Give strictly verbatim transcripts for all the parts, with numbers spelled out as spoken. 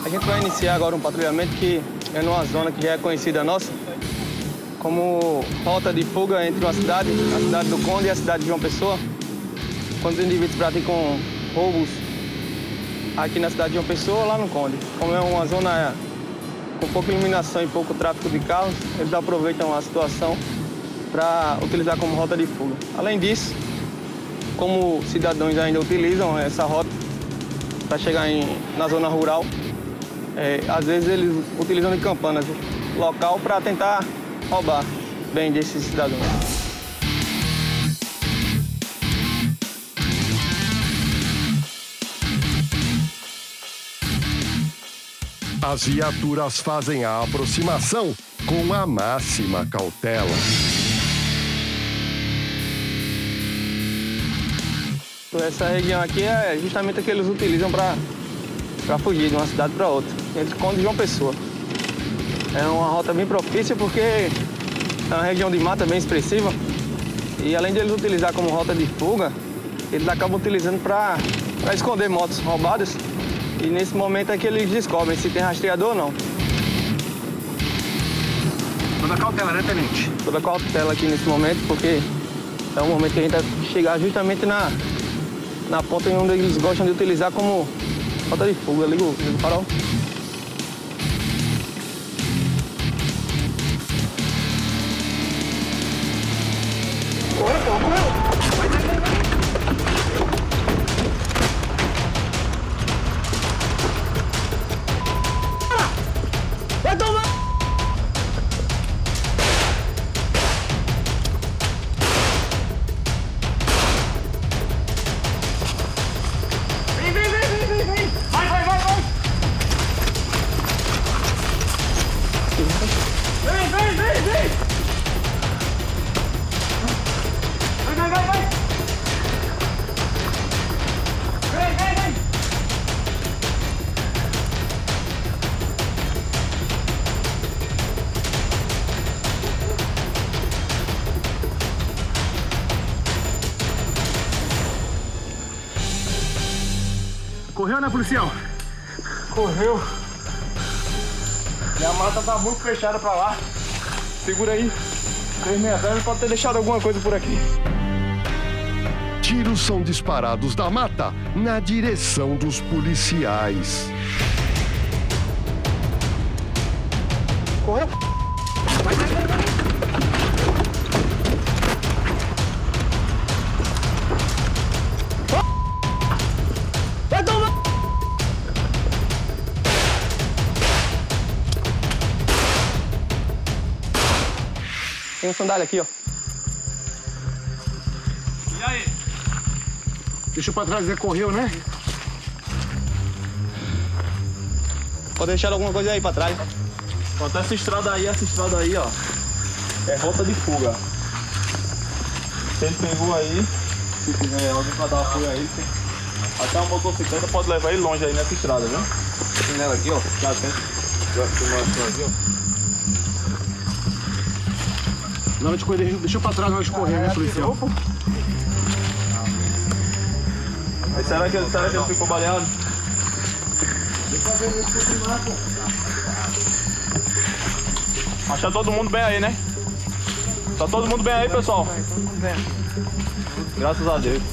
A gente vai iniciar agora um patrulhamento que é numa zona que já é conhecida nossa como rota de fuga entre uma cidade, a cidade do Conde e a cidade de João Pessoa, quando os indivíduos praticam roubos aqui na cidade de João Pessoa, lá no Conde. Como é uma zona com pouca iluminação e pouco tráfego de carros, eles aproveitam a situação para utilizar como rota de fuga. Além disso, como cidadãos ainda utilizam essa rota para chegar em, na zona rural, é, às vezes eles utilizam de campanas local para tentar roubar bem desses cidadãos. As viaturas fazem a aproximação com a máxima cautela. Essa região aqui é justamente a que eles utilizam para para fugir de uma cidade para outra. Eles escondem João Pessoa. É uma rota bem propícia porque é uma região de mata bem expressiva. E além de eles utilizar como rota de fuga, eles acabam utilizando para para esconder motos roubadas. E nesse momento é que eles descobrem se tem rastreador ou não. Toda cautela, né, tenente? Toda cautela aqui nesse momento, porque é um momento que a gente vai chegar justamente na, na ponta em onde eles gostam de utilizar como rota de fuga. Liga o, liga o farol. Corre, pô, corre! Vai tomar! Vem, vem, vem, vem, vem, vem! Vai, vai, vai, vai! Vem, vem, vem, vem! Vai, vai, vai, vai! Vem, vem, vem! Correu, né, policial? Correu. E a mata tá muito fechada pra lá. Segura aí. três sessenta e zero pode ter deixado alguma coisa por aqui. Tiros são disparados da mata na direção dos policiais. Correu. Vai, vai, vai, vai! Vai tomar! Tem um sandália aqui, ó. E aí? Deixou pra trás, ele correu, né? Pode deixar alguma coisa aí pra trás. Quanto essa estrada aí, essa estrada aí, ó, é rota de fuga. Se ele pegou aí, se tiver alguém pra dar apoio a ele, até uma motocicleta pode levar ele longe aí nessa estrada, viu? Tem nela aqui, ó, já tem. Já tem aqui, ó. Na hora de correr, deixou pra trás na hora de correr, né, policial? Mas será que, será que ele ficou baleado? Mas tá todo mundo bem aí, né? Tá todo mundo bem aí, pessoal? Graças a Deus.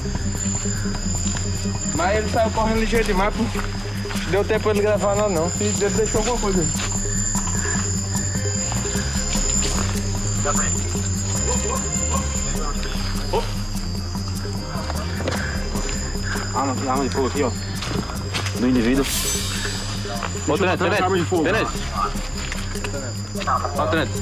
Mas ele saiu correndo ligeiro demais, pô. Não deu tempo pra ele gravar nada não. Se ele deixou alguma coisa aí. Arma, arma de fogo aqui, ó. Do indivíduo. Ô, Tenente, Tenente, arma de fogo. Tenente. Ó, Tenente.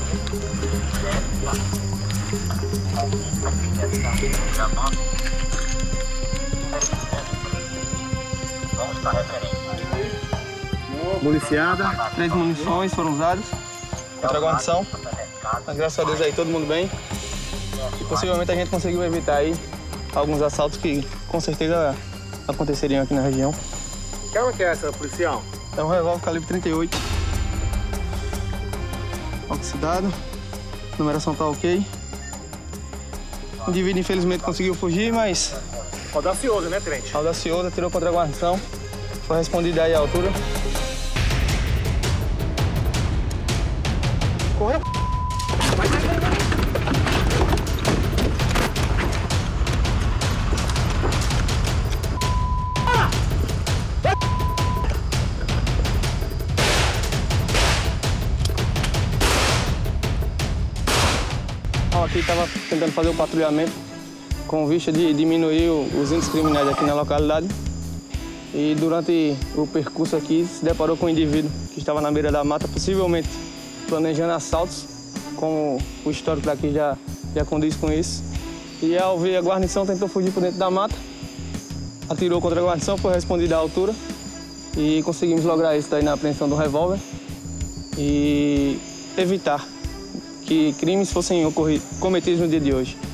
Policiada. Três munições foram usadas contra a guarnição. Mas graças a Deus aí todo mundo bem. E possivelmente a gente conseguiu evitar aí alguns assaltos que com certeza aconteceriam aqui na região. Que arma que é essa, policial? É um revólver calibre trinta e oito. Oxidado. Numeração tá ok. O indivíduo infelizmente conseguiu fugir, mas Audacioso, né, tenente? audacioso, atirou contra a guarnição. Foi respondido aí à altura. Correu. Vai, vai, vai, vai. Aqui estava tentando fazer o patrulhamento com vista de diminuir os índices criminais aqui na localidade. E durante o percurso aqui se deparou com um indivíduo que estava na beira da mata, possivelmente planejando assaltos, como o histórico daqui já, já condiz com isso. E ao ver a guarnição tentou fugir por dentro da mata, atirou contra a guarnição, foi respondido à altura e conseguimos lograr isso daí na apreensão do revólver e evitar que crimes fossem ocorridos, cometidos no dia de hoje.